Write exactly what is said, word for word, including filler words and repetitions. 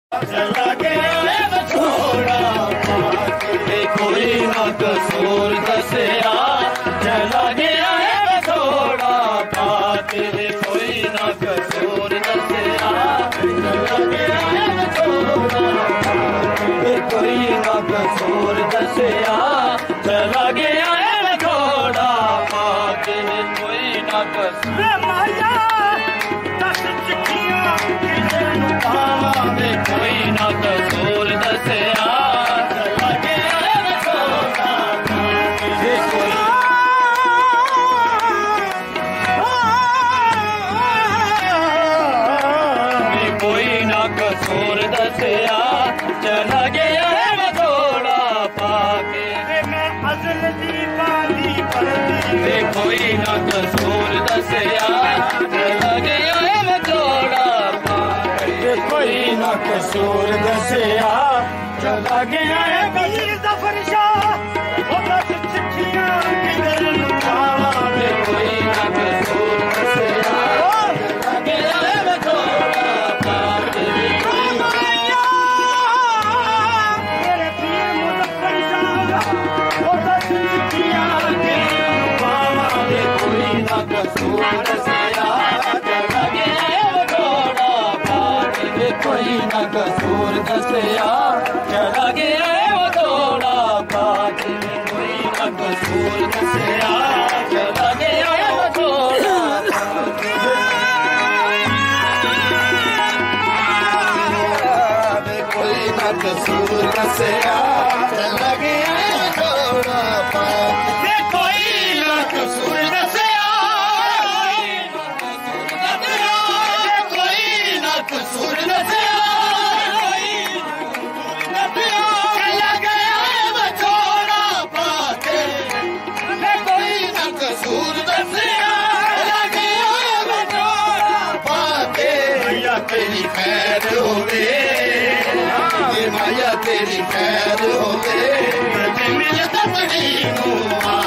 चला गया छोड़ा कोई ना कसूर दसिया चला गया है छोड़ा तेरे कोई ना कसूर दसिया चला गया है छोड़ा कोई ना कसूर दसिया चला गया है छोड़ा तेरे कोई ना कसूर माया दस चिट्ठियां कोई ना कसूर दसिया चला गया है छोड़ा कोई ना कसूर दसिया चला गया है छोड़ा पाके मैं अज़ल दी बाली पढ़दी कोई ना कसूर दसिया चला गया है छोड़ा पाके कोई ना कसूर दसिया चला गया है वीर ज़फ़र शाह ओ बस चिट्ठियां किधर लुटावा कोई ना कसूर दसिया चला गया है छोड़ा पाके मेरे वीर मुज़फ़्फ़र शाह ओ बस चिट्ठियां किधर लुटावा कोई ना कसूर दसिया चला गया है छोड़ा पाके कोई ना कसूर दसिया चला गया है वो थोड़ा पाके कोई ना कसूर दसिया चला गया है वो थोड़ा कोई ना कसूर दसिया चला गया है थोड़ा पाके कोई ना कसूर दसिया कोई ना कसूर दसिया तेरी खैर होवे माया तेरी खैर होवे मिलता बड़ी